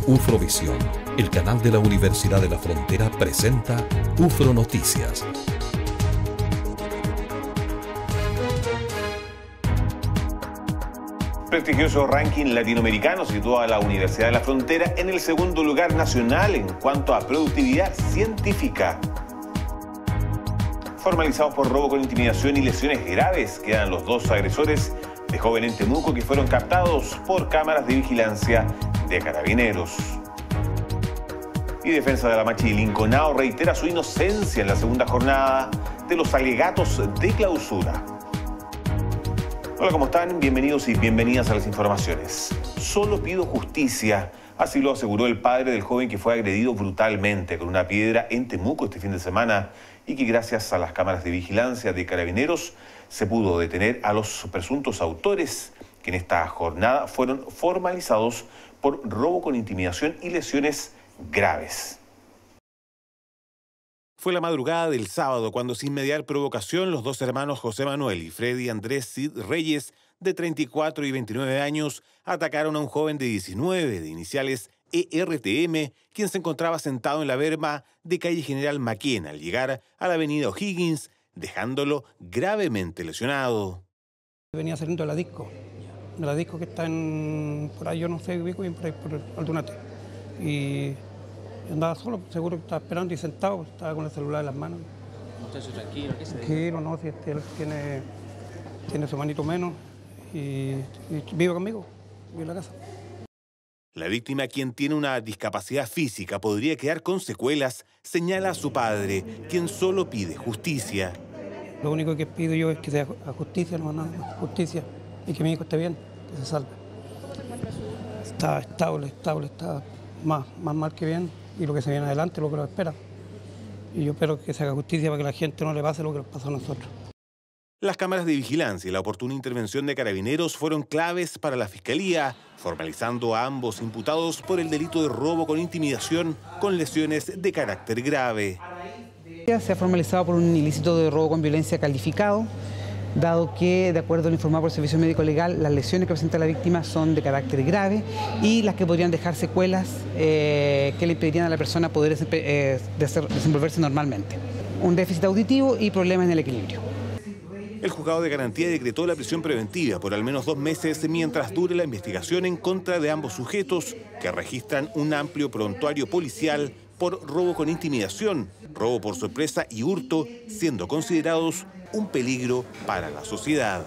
Ufrovisión, el canal de la Universidad de la Frontera, presenta UFRO Noticias. Prestigioso ranking latinoamericano sitúa a la Universidad de la Frontera en el segundo lugar nacional en cuanto a productividad científica. Formalizados por robo con intimidación y lesiones graves, quedan los dos agresores de joven en Temuco que fueron captados por cámaras de vigilancia de Carabineros. Y Defensa de la Machi Linconao reitera su inocencia en la segunda jornada de los alegatos de clausura. Hola, ¿cómo están? Bienvenidos y bienvenidas a las informaciones. Solo pido justicia, así lo aseguró el padre del joven que fue agredido brutalmente con una piedra en Temuco este fin de semana y que gracias a las cámaras de vigilancia de Carabineros se pudo detener a los presuntos autores que en esta jornada fueron formalizados por robo con intimidación y lesiones graves. Fue la madrugada del sábado cuando, sin mediar provocación, los dos hermanos José Manuel y Freddy Andrés Cid Reyes, de 34 y 29 años, atacaron a un joven de 19, de iniciales ERTM, quien se encontraba sentado en la berma de calle General Maquena al llegar a la avenida O'Higgins, dejándolo gravemente lesionado. Venía saliendo de la disco que está por ahí, yo no sé, por ahí por Aldunate. Y andaba solo, seguro que estaba esperando y sentado, estaba con el celular en las manos. ¿Muchacho tranquilo? ¿Qué se dice? Tranquilo, no, si él tiene su manito menos y vive conmigo, vive en la casa. La víctima, quien tiene una discapacidad física, podría quedar con secuelas, señala a su padre, quien solo pide justicia. Lo único que pido yo es que sea justicia, no nada más, justicia, y que mi hijo esté bien, que se salve. Está estable, está más mal que bien, y lo que se viene adelante, lo que nos espera. Y yo espero que se haga justicia para que a la gente no le pase lo que nos pasó a nosotros. Las cámaras de vigilancia y la oportuna intervención de Carabineros fueron claves para la Fiscalía, formalizando a ambos imputados por el delito de robo con intimidación con lesiones de carácter grave. Se ha formalizado por un ilícito de robo con violencia calificado, dado que, de acuerdo a lo informado por el Servicio Médico Legal, las lesiones que presenta la víctima son de carácter grave y las que podrían dejar secuelas que le impedirían a la persona poder desenvolverse normalmente. Un déficit auditivo y problemas en el equilibrio. El juzgado de garantía decretó la prisión preventiva por al menos 2 meses mientras dure la investigación en contra de ambos sujetos, que registran un amplio prontuario policial por robo con intimidación, robo por sorpresa y hurto, siendo considerados un peligro para la sociedad.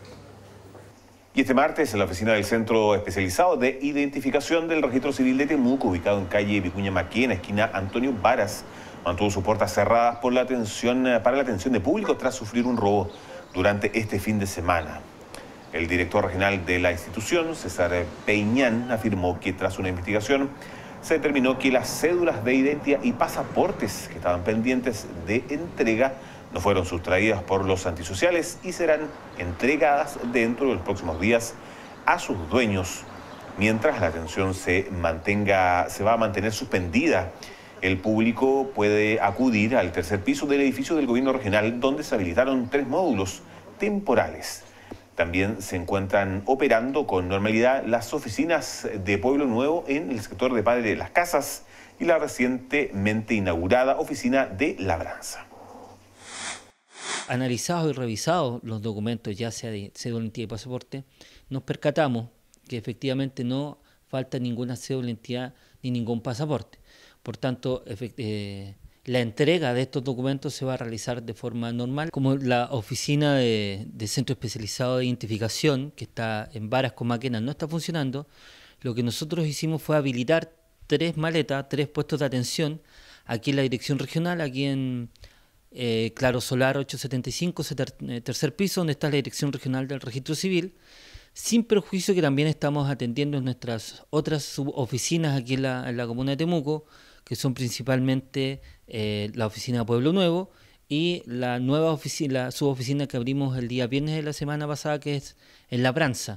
Y este martes, en la oficina del Centro Especializado de Identificación del Registro Civil de Temuco, ubicado en calle Vicuña Maquena, esquina Antonio Varas, mantuvo sus puertas cerradas para la atención de público tras sufrir un robo durante este fin de semana. El director regional de la institución, César Peñán, afirmó que tras una investigación se determinó que las cédulas de identidad y pasaportes que estaban pendientes de entrega no fueron sustraídas por los antisociales y serán entregadas dentro de los próximos días a sus dueños, mientras la atención se va a mantener suspendida. El público puede acudir al tercer piso del edificio del gobierno regional, donde se habilitaron 3 módulos temporales. También se encuentran operando con normalidad las oficinas de Pueblo Nuevo en el sector de Padre de las Casas y la recientemente inaugurada oficina de Labranza. Analizados y revisados los documentos, ya sea de cédula de identidad y pasaporte, nos percatamos que efectivamente no falta ninguna cédula de identidad ni ningún pasaporte. Por tanto, la entrega de estos documentos se va a realizar de forma normal. Como la oficina de Centro Especializado de Identificación, que está en Varas con Maquena, no está funcionando, lo que nosotros hicimos fue habilitar 3 maletas, 3 puestos de atención, aquí en la dirección regional, aquí en Claro Solar 875, tercer piso, donde está la dirección regional del Registro Civil, sin perjuicio que también estamos atendiendo en nuestras otras suboficinas aquí en la comuna de Temuco, que son principalmente la oficina de Pueblo Nuevo y la nueva suboficina que abrimos el día viernes de la semana pasada, que es en Labranza.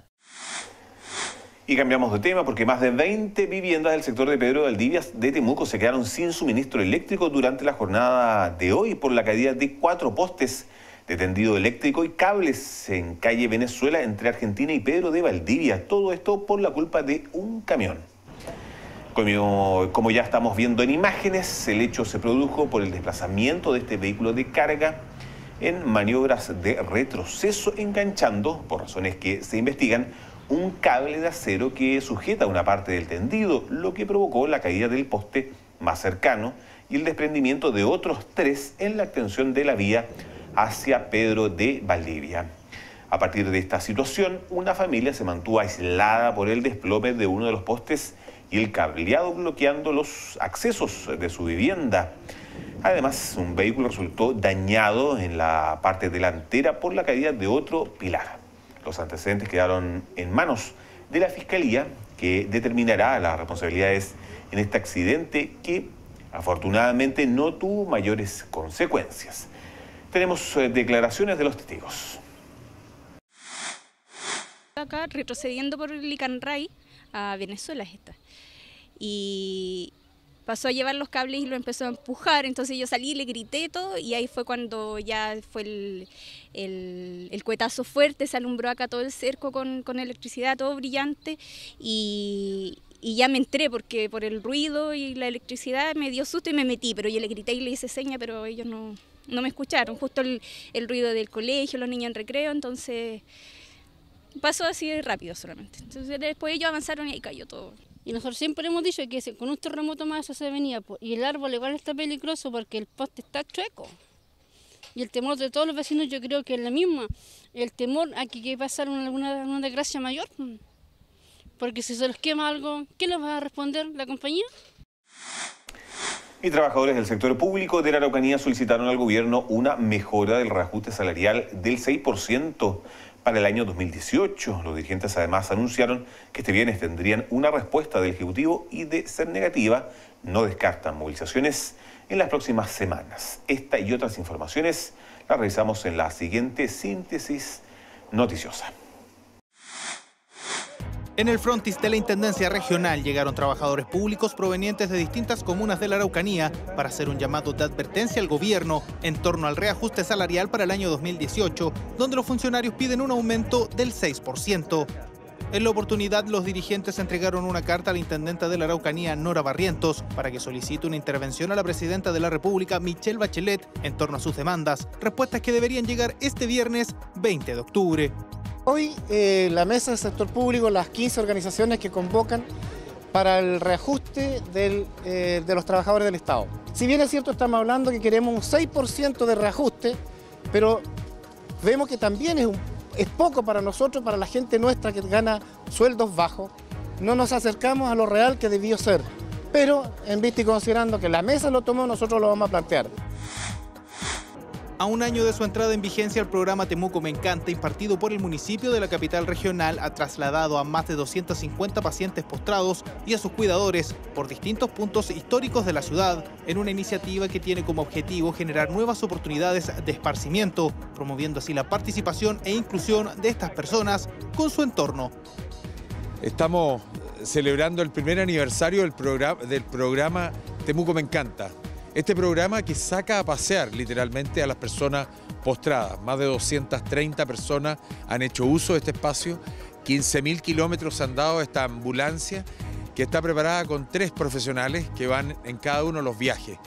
Y cambiamos de tema porque más de 20 viviendas del sector de Pedro de Valdivia de Temuco se quedaron sin suministro eléctrico durante la jornada de hoy por la caída de 4 postes de tendido eléctrico y cables en calle Venezuela entre Argentina y Pedro de Valdivia. Todo esto por la culpa de un camión. Como ya estamos viendo en imágenes, el hecho se produjo por el desplazamiento de este vehículo de carga en maniobras de retroceso, enganchando, por razones que se investigan, un cable de acero que sujeta una parte del tendido, lo que provocó la caída del poste más cercano y el desprendimiento de otros 3 en la extensión de la vía hacia Pedro de Valdivia. A partir de esta situación, una familia se mantuvo aislada por el desplome de uno de los postes y el cableado bloqueando los accesos de su vivienda. Además, un vehículo resultó dañado en la parte delantera por la caída de otro pilar. Los antecedentes quedaron en manos de la Fiscalía, que determinará las responsabilidades en este accidente que afortunadamente no tuvo mayores consecuencias. Tenemos declaraciones de los testigos. Acá retrocediendo por Licanray a Venezuela y pasó a llevar los cables y lo empezó a empujar, entonces yo salí y le grité todo y ahí fue cuando ya fue el cuetazo fuerte, se alumbró acá todo el cerco con electricidad, todo brillante y ya me entré porque por el ruido y la electricidad me dio susto y me metí, pero yo le grité y le hice seña, pero ellos no me escucharon, justo el ruido del colegio, los niños en recreo, entonces pasó así de rápido solamente. Entonces después ellos avanzaron y ahí cayó todo. Y nosotros siempre hemos dicho que con un terremoto más eso se venía, y el árbol igual está peligroso porque el poste está chueco. Y el temor de todos los vecinos yo creo que es la misma, el temor a que pasar una desgracia mayor. Porque si se les quema algo, ¿qué les va a responder la compañía? Y trabajadores del sector público de la Araucanía solicitaron al gobierno una mejora del reajuste salarial del 6% para el año 2018. Los dirigentes además anunciaron que este viernes tendrían una respuesta del Ejecutivo y, de ser negativa, no descartan movilizaciones en las próximas semanas. Esta y otras informaciones las revisamos en la siguiente síntesis noticiosa. En el frontis de la Intendencia Regional llegaron trabajadores públicos provenientes de distintas comunas de la Araucanía para hacer un llamado de advertencia al gobierno en torno al reajuste salarial para el año 2018, donde los funcionarios piden un aumento del 6%. En la oportunidad, los dirigentes entregaron una carta a la intendenta de la Araucanía, Nora Barrientos, para que solicite una intervención a la presidenta de la República, Michelle Bachelet, en torno a sus demandas, respuestas que deberían llegar este viernes 20 de octubre. Hoy la mesa del sector público, las 15 organizaciones que convocan para el reajuste de los trabajadores del Estado. Si bien es cierto, estamos hablando que queremos un 6% de reajuste, pero vemos que también es poco para nosotros, para la gente nuestra que gana sueldos bajos. No nos acercamos a lo real que debió ser, pero en vista y considerando que la mesa lo tomó, nosotros lo vamos a plantear. A un año de su entrada en vigencia, el programa Temuco Me Encanta, impartido por el municipio de la capital regional, ha trasladado a más de 250 pacientes postrados y a sus cuidadores por distintos puntos históricos de la ciudad, en una iniciativa que tiene como objetivo generar nuevas oportunidades de esparcimiento, promoviendo así la participación e inclusión de estas personas con su entorno. Estamos celebrando el primer aniversario del programa Temuco Me Encanta. Este programa que saca a pasear literalmente a las personas postradas. Más de 230 personas han hecho uso de este espacio, 15.000 kilómetros han dado esta ambulancia que está preparada con 3 profesionales que van en cada uno de los viajes.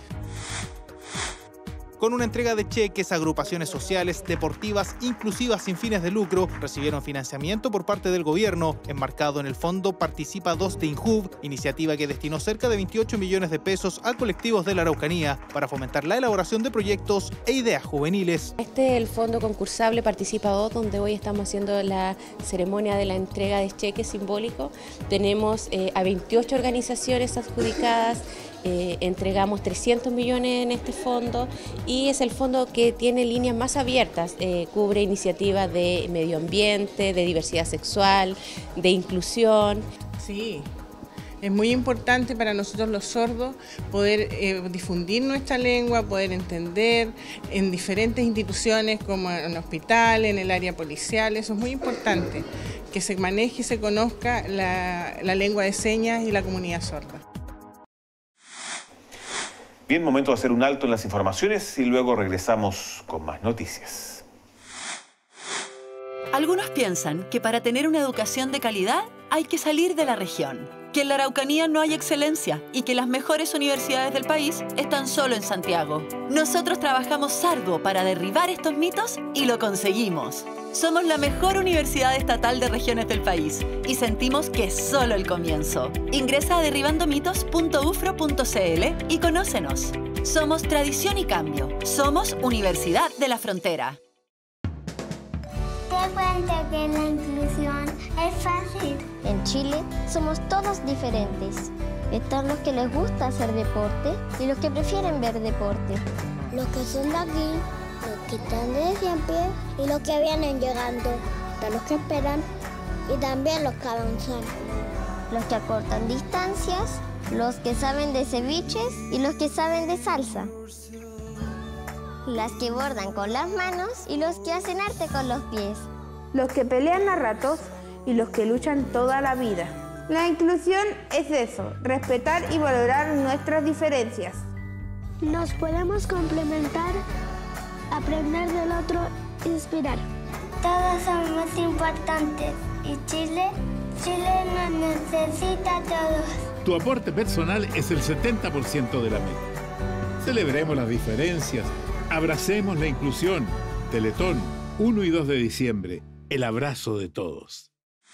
Con una entrega de cheques, agrupaciones sociales, deportivas, inclusivas sin fines de lucro, recibieron financiamiento por parte del gobierno, enmarcado en el fondo Participa 2 de INJUV, iniciativa que destinó cerca de 28 millones de pesos a colectivos de la Araucanía para fomentar la elaboración de proyectos e ideas juveniles. Este es el fondo concursable Participa 2, donde hoy estamos haciendo la ceremonia de la entrega de cheques simbólicos. Tenemos a 28 organizaciones adjudicadas. Entregamos 300 millones en este fondo y es el fondo que tiene líneas más abiertas, cubre iniciativas de medio ambiente, de diversidad sexual, de inclusión. Sí, es muy importante para nosotros los sordos poder difundir nuestra lengua, poder entender en diferentes instituciones como en el hospital, en el área policial. Eso es muy importante, que se maneje y se conozca la lengua de señas y la comunidad sorda. Bien, momento de hacer un alto en las informaciones y luego regresamos con más noticias. Algunos piensan que para tener una educación de calidad hay que salir de la región, que en la Araucanía no hay excelencia y que las mejores universidades del país están solo en Santiago. Nosotros trabajamos arduo para derribar estos mitos y lo conseguimos. Somos la mejor universidad estatal de regiones del país y sentimos que es solo el comienzo. Ingresa a derribandomitos.ufro.cl y conócenos. Somos tradición y cambio. Somos Universidad de la Frontera. Te cuento que la inclusión es fácil. En Chile somos todos diferentes. Están los que les gusta hacer deporte y los que prefieren ver deporte. Los que son de aquí, los que están de siempre y los que vienen llegando. Están los que esperan y también los que avanzan. Los que acortan distancias, los que saben de ceviches y los que saben de salsa. Las que bordan con las manos y los que hacen arte con los pies. Los que pelean a ratos y los que luchan toda la vida. La inclusión es eso, respetar y valorar nuestras diferencias. Nos podemos complementar, aprender del otro, inspirar. Todos somos importantes y Chile nos necesita a todos. Tu aporte personal es el 70% de la meta. Celebremos las diferencias. Abracemos la inclusión. Teletón, 1 y 2 de diciembre. El abrazo de todos.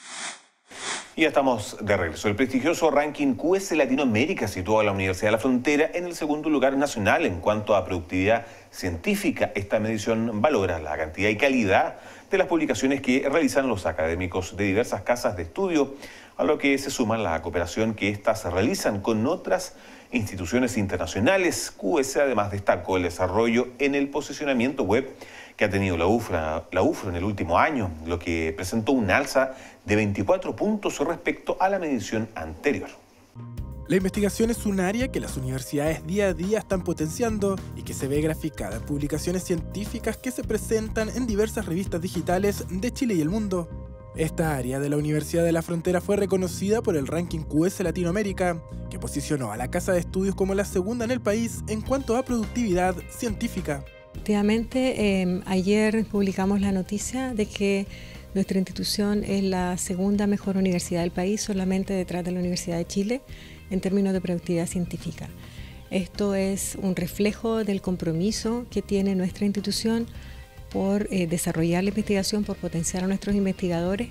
Y ya estamos de regreso. El prestigioso ranking QS Latinoamérica sitúa a la Universidad de la Frontera en el segundo lugar nacional en cuanto a productividad científica. Esta medición valora la cantidad y calidad de las publicaciones que realizan los académicos de diversas casas de estudio, a lo que se suma la cooperación que éstas realizan con otras instituciones internacionales. QS además destacó el desarrollo en el posicionamiento web que ha tenido la UFRO en el último año, lo que presentó un alza de 24 puntos respecto a la medición anterior. La investigación es un área que las universidades día a día están potenciando y que se ve graficada en publicaciones científicas que se presentan en diversas revistas digitales de Chile y el mundo. Esta área de la Universidad de la Frontera fue reconocida por el ranking QS Latinoamérica, que posicionó a la Casa de Estudios como la segunda en el país en cuanto a productividad científica. Efectivamente, ayer publicamos la noticia de que nuestra institución es la segunda mejor universidad del país, solamente detrás de la Universidad de Chile, en términos de productividad científica. Esto es un reflejo del compromiso que tiene nuestra institución por desarrollar la investigación, por potenciar a nuestros investigadores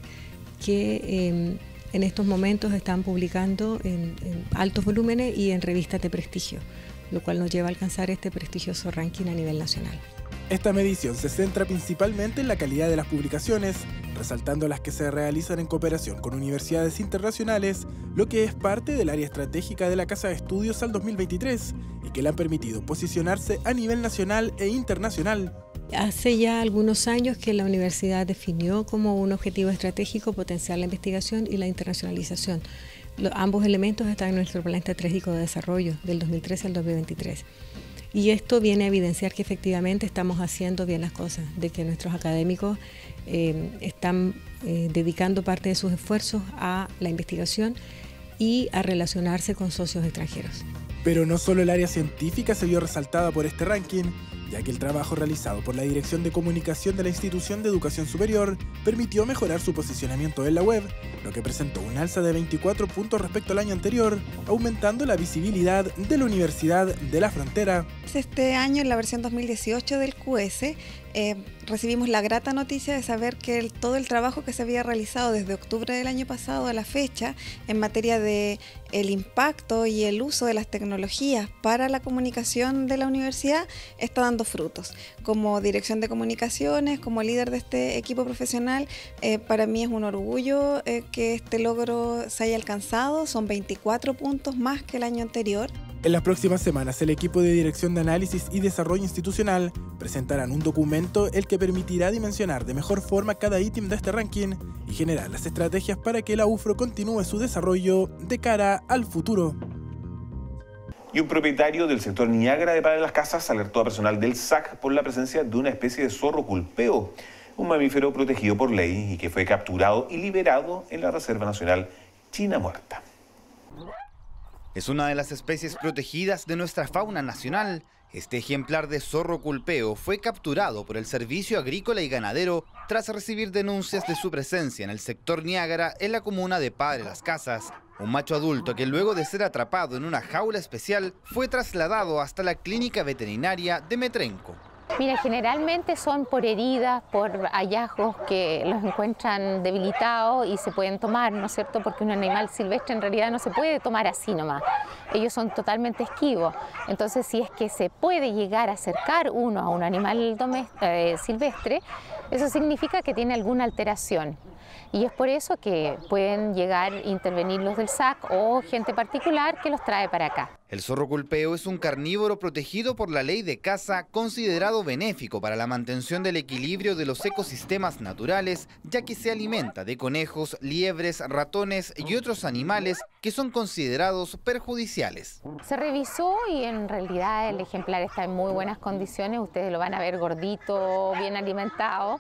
que en estos momentos están publicando en altos volúmenes y en revistas de prestigio, lo cual nos lleva a alcanzar este prestigioso ranking a nivel nacional. Esta medición se centra principalmente en la calidad de las publicaciones, resaltando las que se realizan en cooperación con universidades internacionales, lo que es parte del área estratégica de la Casa de Estudios al 2023 y que le han permitido posicionarse a nivel nacional e internacional. Hace ya algunos años que la universidad definió como un objetivo estratégico potenciar la investigación y la internacionalización. Ambos elementos están en nuestro plan estratégico de desarrollo del 2013 al 2023. Y esto viene a evidenciar que efectivamente estamos haciendo bien las cosas, de que nuestros académicos están dedicando parte de sus esfuerzos a la investigación y a relacionarse con socios extranjeros. Pero no solo el área científica se vio resaltada por este ranking, ya que el trabajo realizado por la Dirección de Comunicación de la Institución de Educación Superior permitió mejorar su posicionamiento en la web, lo que presentó un alza de 24 puntos respecto al año anterior, aumentando la visibilidad de la Universidad de la Frontera. Este año, en la versión 2018 del QS, recibimos la grata noticia de saber que todo el trabajo que se había realizado desde octubre del año pasado a la fecha en materia de el impacto y el uso de las tecnologías para la comunicación de la universidad está dando frutos. Como dirección de comunicaciones, como líder de este equipo profesional, para mí es un orgullo que este logro se haya alcanzado. Son 24 puntos más que el año anterior. En las próximas semanas, el equipo de Dirección de Análisis y Desarrollo Institucional presentarán un documento el que permitirá dimensionar de mejor forma cada ítem de este ranking y generar las estrategias para que la UFRO continúe su desarrollo de cara al futuro. Y un propietario del sector Niágara de Para las Casas alertó a personal del SAC por la presencia de una especie de zorro culpeo, un mamífero protegido por ley y que fue capturado y liberado en la Reserva Nacional China Muerta. Es una de las especies protegidas de nuestra fauna nacional. Este ejemplar de zorro culpeo fue capturado por el Servicio Agrícola y Ganadero tras recibir denuncias de su presencia en el sector Niágara, en la comuna de Padre Las Casas. Un macho adulto que luego de ser atrapado en una jaula especial fue trasladado hasta la clínica veterinaria de Metrenco. Mira, generalmente son por heridas, por hallazgos que los encuentran debilitados y se pueden tomar, ¿no es cierto? Porque un animal silvestre en realidad no se puede tomar así nomás. Ellos son totalmente esquivos. Entonces, si es que se puede llegar a acercar uno a un animal silvestre, eso significa que tiene alguna alteración. Y es por eso que pueden llegar a intervenir los del SAC o gente particular que los trae para acá. El zorro culpeo es un carnívoro protegido por la ley de caza, considerado benéfico para la mantención del equilibrio de los ecosistemas naturales, ya que se alimenta de conejos, liebres, ratones y otros animales que son considerados perjudiciales. Se revisó y en realidad el ejemplar está en muy buenas condiciones. Ustedes lo van a ver gordito, bien alimentado.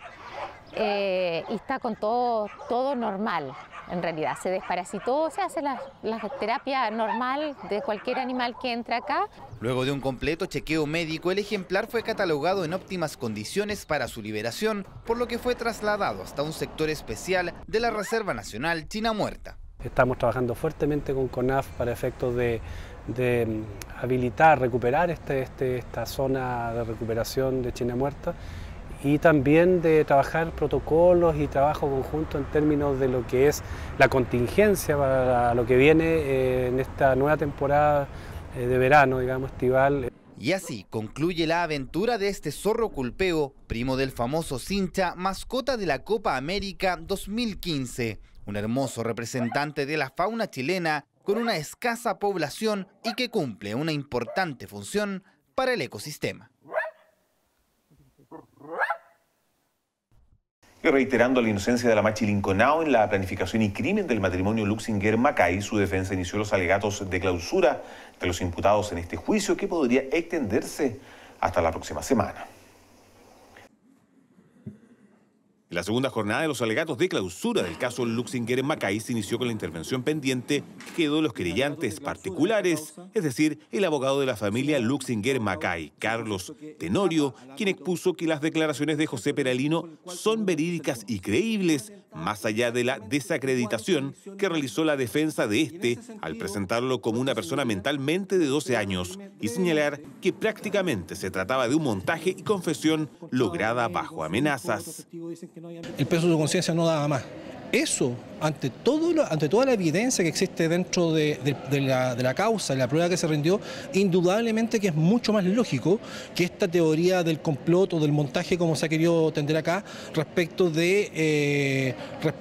Y está con todo normal, en realidad. Se desparasitó, se hace la terapia normal de cualquier animal que entra acá. Luego de un completo chequeo médico, el ejemplar fue catalogado en óptimas condiciones para su liberación, por lo que fue trasladado hasta un sector especial de la Reserva Nacional China Muerta. Estamos trabajando fuertemente con CONAF para efectos de habilitar, recuperar esta zona de recuperación de China Muerta, y también de trabajar protocolos y trabajo conjunto en términos de lo que es la contingencia para lo que viene en esta nueva temporada de verano, digamos, estival. Y así concluye la aventura de este zorro culpeo, primo del famoso cincha, mascota de la Copa América 2015. Un hermoso representante de la fauna chilena con una escasa población y que cumple una importante función para el ecosistema. Y reiterando la inocencia de la Machi Linconao en la planificación y crimen del matrimonio Luxinger-Macay, su defensa inició los alegatos de clausura de los imputados en este juicio, que podría extenderse hasta la próxima semana. La segunda jornada de los alegatos de clausura del caso Luxinger-Macay se inició con la intervención pendiente que quedó de los querellantes particulares, es decir, el abogado de la familia Luxinger-Macay, Carlos Tenorio, quien expuso que las declaraciones de José Peralino son verídicas y creíbles, más allá de la desacreditación que realizó la defensa de este al presentarlo como una persona mentalmente de 12 años y señalar que prácticamente se trataba de un montaje y confesión lograda bajo amenazas. El peso de su conciencia no daba más. Eso, ante toda la evidencia que existe dentro de la causa, la prueba que se rindió, indudablemente que es mucho más lógico que esta teoría del complot o del montaje, como se ha querido tender acá, respecto de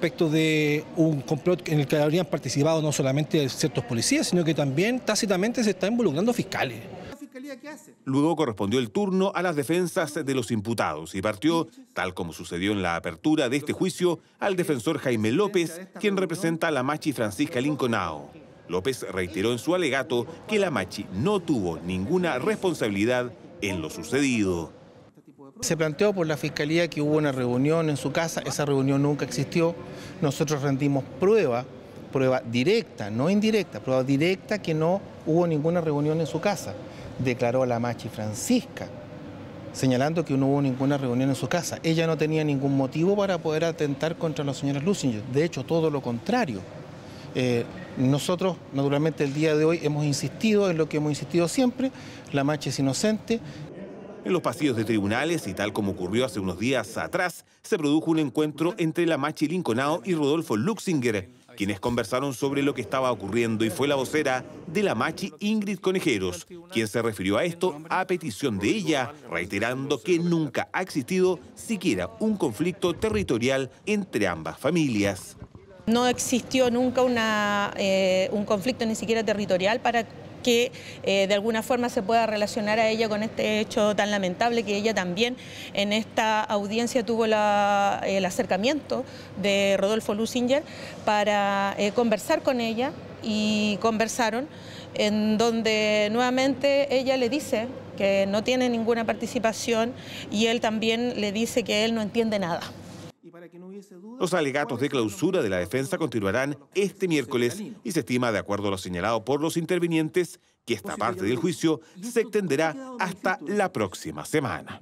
un complot en el que habrían participado no solamente ciertos policías, sino que también tácitamente se está involucrando fiscales. Luego correspondió el turno a las defensas de los imputados y partió, tal como sucedió en la apertura de este juicio, al defensor Jaime López, quien representa a la Machi Francisca Linconao. López reiteró en su alegato que la Machi no tuvo ninguna responsabilidad en lo sucedido. Se planteó por la Fiscalía que hubo una reunión en su casa, esa reunión nunca existió. Nosotros rendimos prueba directa, no indirecta, prueba directa que no hubo ninguna reunión en su casa. Declaró la Machi Francisca, señalando que no hubo ninguna reunión en su casa. Ella no tenía ningún motivo para poder atentar contra la señora Luxinger, de hecho todo lo contrario. Nosotros, naturalmente, el día de hoy hemos insistido en lo que hemos insistido siempre: la Machi es inocente. En los pasillos de tribunales, y tal como ocurrió hace unos días atrás, se produjo un encuentro entre la Machi Linconao y Rodolfo Luxinger, quienes conversaron sobre lo que estaba ocurriendo, y fue la vocera de la Machi, Ingrid Conejeros, quien se refirió a esto a petición de ella, reiterando que nunca ha existido siquiera un conflicto territorial entre ambas familias. No existió nunca un conflicto ni siquiera territorial para que de alguna forma se pueda relacionar a ella con este hecho tan lamentable, que ella también en esta audiencia tuvo el acercamiento de Rodolfo Luxinger para conversar con ella, y conversaron, en donde nuevamente ella le dice que no tiene ninguna participación y él también le dice que él no entiende nada. Los alegatos de clausura de la defensa continuarán este miércoles y se estima, de acuerdo a lo señalado por los intervinientes, que esta parte del juicio se extenderá hasta la próxima semana.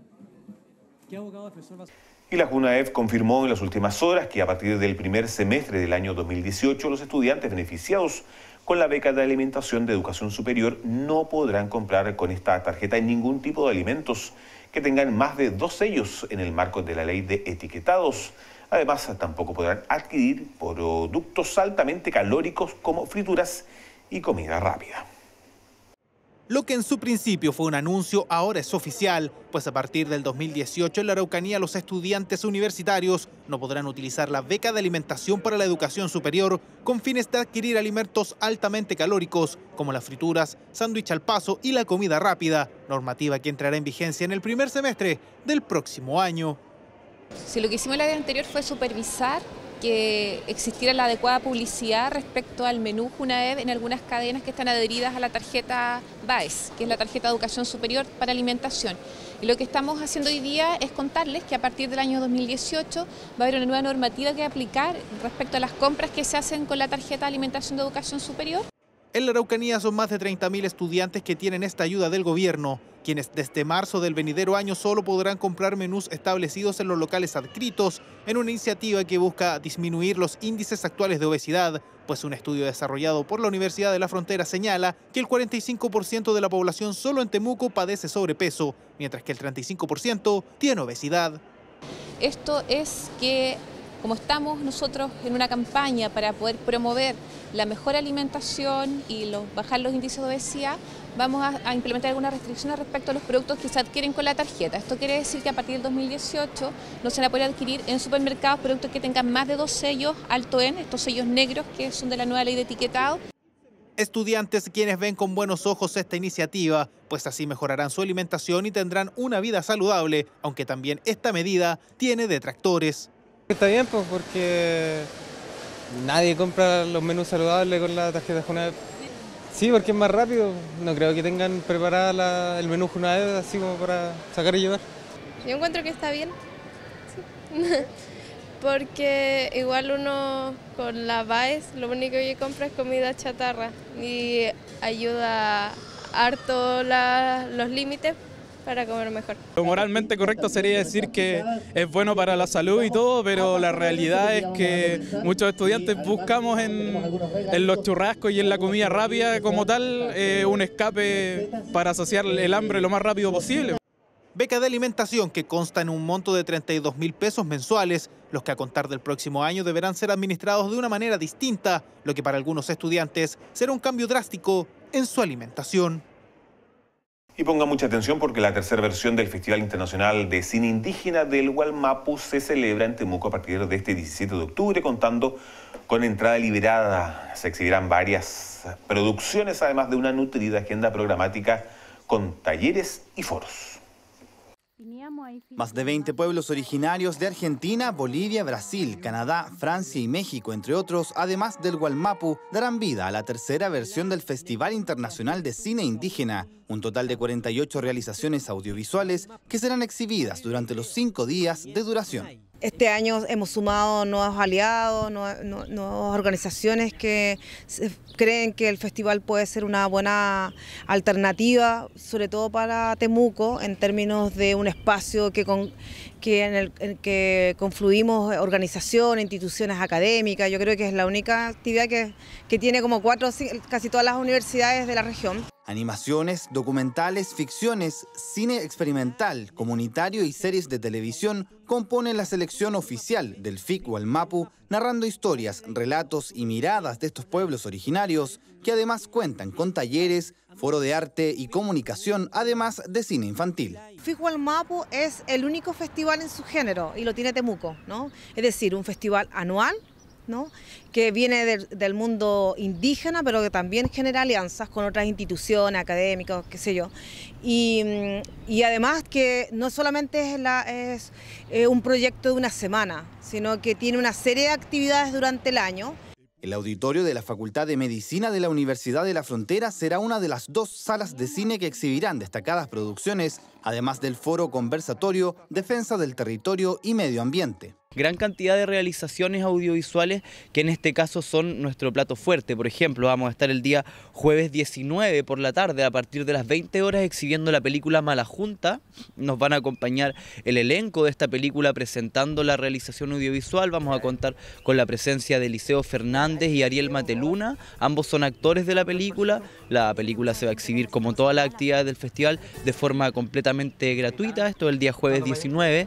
Y la CONAEF confirmó en las últimas horas que a partir del primer semestre del año 2018 los estudiantes beneficiados con la beca de alimentación de educación superior no podrán comprar con esta tarjeta ningún tipo de alimentos que tengan más de 2 sellos en el marco de la ley de etiquetados. Además, tampoco podrán adquirir productos altamente calóricos como frituras y comida rápida. Lo que en su principio fue un anuncio ahora es oficial, pues a partir del 2018 en la Araucanía los estudiantes universitarios no podrán utilizar la beca de alimentación para la educación superior con fines de adquirir alimentos altamente calóricos como las frituras, sándwich al paso y la comida rápida, normativa que entrará en vigencia en el primer semestre del próximo año. Si lo que hicimos la vez anterior fue supervisar que existiera la adecuada publicidad respecto al menú CONAEF en algunas cadenas que están adheridas a la tarjeta BAES, que es la tarjeta de educación superior para alimentación. Y lo que estamos haciendo hoy día es contarles que a partir del año 2018 va a haber una nueva normativa que aplicar respecto a las compras que se hacen con la tarjeta de alimentación de educación superior. En la Araucanía son más de 30.000 estudiantes que tienen esta ayuda del gobierno, quienes desde marzo del venidero año solo podrán comprar menús establecidos en los locales adscritos, en una iniciativa que busca disminuir los índices actuales de obesidad, pues un estudio desarrollado por la Universidad de la Frontera señala que el 45% de la población solo en Temuco padece sobrepeso, mientras que el 35% tiene obesidad. Esto es que, como estamos nosotros en una campaña para poder promover la mejor alimentación y bajar los índices de obesidad, vamos a implementar algunas restricciones respecto a los productos que se adquieren con la tarjeta. Esto quiere decir que a partir del 2018 no se van a poder adquirir en supermercados productos que tengan más de 2 sellos alto en, estos sellos negros que son de la nueva ley de etiquetado. Estudiantes quienes ven con buenos ojos esta iniciativa, pues así mejorarán su alimentación y tendrán una vida saludable, aunque también esta medida tiene detractores. Está bien, pues, porque nadie compra los menús saludables con la tarjeta CONAEF. Sí, porque es más rápido. No creo que tengan preparada el menú CONAEF así como para sacar y llevar. Yo encuentro que está bien, sí. Porque igual uno con la BAES lo único que compra es comida chatarra y ayuda harto los límites para comer mejor. Lo moralmente correcto sería decir que es bueno para la salud y todo, pero la realidad es que muchos estudiantes buscamos en los churrascos y en la comida rápida como tal un escape para saciar el hambre lo más rápido posible. Beca de alimentación que consta en un monto de 32.000 pesos mensuales, los que a contar del próximo año deberán ser administrados de una manera distinta, lo que para algunos estudiantes será un cambio drástico en su alimentación. Y ponga mucha atención porque la tercera versión del Festival Internacional de Cine Indígena del Wallmapu se celebra en Temuco a partir de este 17 de octubre, contando con entrada liberada. Se exhibirán varias producciones, además de una nutrida agenda programática con talleres y foros. Más de 20 pueblos originarios de Argentina, Bolivia, Brasil, Canadá, Francia y México, entre otros, además del Wallmapu, darán vida a la tercera versión del Festival Internacional de Cine Indígena, un total de 48 realizaciones audiovisuales que serán exhibidas durante los 5 días de duración. Este año hemos sumado nuevos aliados, nuevas organizaciones que creen que el festival puede ser una buena alternativa, sobre todo para Temuco, en términos de un espacio en el que confluimos organizaciones, instituciones académicas. Yo creo que es la única actividad que tiene como 4, casi todas las universidades de la región. Animaciones, documentales, ficciones, cine experimental, comunitario y series de televisión componen la selección oficial del FIC Wallmapu, narrando historias, relatos y miradas de estos pueblos originarios, que además cuentan con talleres, foro de arte y comunicación, además de cine infantil. FIC Wallmapu es el único festival en su género y lo tiene Temuco, ¿no? Es decir, un festival anual, ¿no?, que viene del mundo indígena, pero que también genera alianzas con otras instituciones académicas, qué sé yo. Y además que no solamente es un proyecto de una semana, sino que tiene una serie de actividades durante el año. El auditorio de la Facultad de Medicina de la Universidad de la Frontera será una de las 2 salas de cine que exhibirán destacadas producciones, además del foro conversatorio Defensa del Territorio y Medio Ambiente. gran cantidad de realizaciones audiovisuales que en este caso son nuestro plato fuerte. Por ejemplo, vamos a estar el día jueves 19 por la tarde a partir de las 20 horas exhibiendo la película Mala Junta. Nos van a acompañar el elenco de esta película presentando la realización audiovisual. Vamos a contar con la presencia de Eliseo Fernández y Ariel Mateluna. Ambos son actores de la película. La película se va a exhibir como todas las actividades del festival de forma completamente gratuita. Esto el día jueves 19.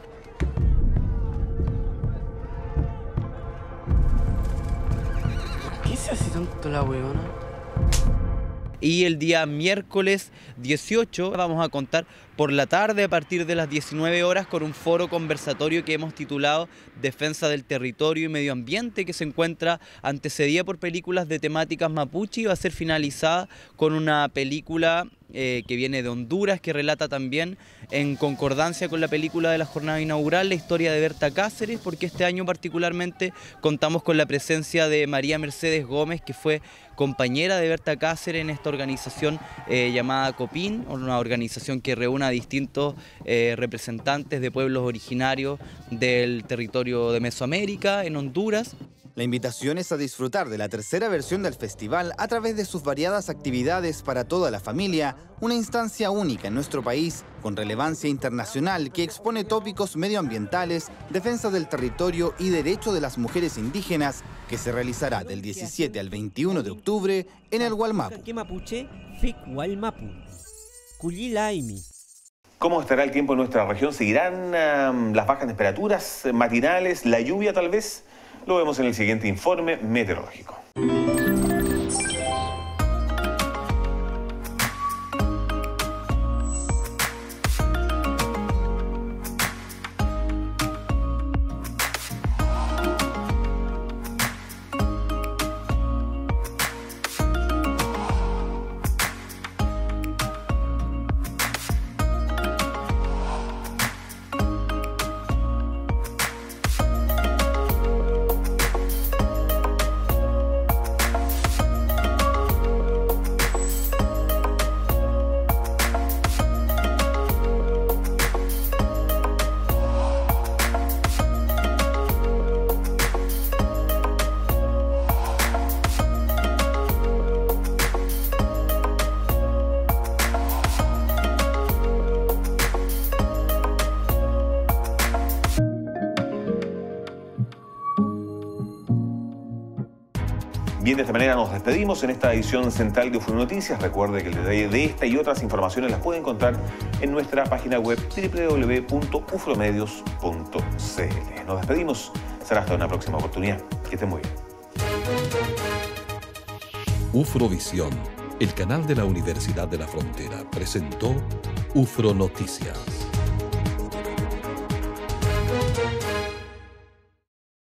¿Qué se hace tanto la weona? Y el día miércoles 18 vamos a contar por la tarde a partir de las 19 horas con un foro conversatorio que hemos titulado Defensa del Territorio y Medio Ambiente, que se encuentra antecedida por películas de temáticas mapuche y va a ser finalizada con una película que viene de Honduras, que relata también en concordancia con la película de la jornada inaugural la historia de Berta Cáceres, porque este año particularmente contamos con la presencia de María Mercedes Gómez, que fue compañera de Berta Cáceres en esta organización llamada COPIN, una organización que reúne a distintos representantes de pueblos originarios del territorio de Mesoamérica, en Honduras. La invitación es a disfrutar de la tercera versión del festival a través de sus variadas actividades para toda la familia, una instancia única en nuestro país con relevancia internacional que expone tópicos medioambientales, defensa del territorio y derecho de las mujeres indígenas, que se realizará del 17 al 21 de octubre en el Gualmapu. ¿Cómo estará el tiempo en nuestra región? ¿Seguirán las bajas temperaturas matinales, la lluvia tal vez? Lo vemos en el siguiente informe meteorológico. Bien, de esta manera nos despedimos en esta edición central de UFRO Noticias. Recuerde que el detalle de esta y otras informaciones las puede encontrar en nuestra página web www.ufromedios.cl. Nos despedimos. Será hasta una próxima oportunidad. Que estén muy bien. UFROvisión, el canal de la Universidad de la Frontera, presentó UFRO Noticias.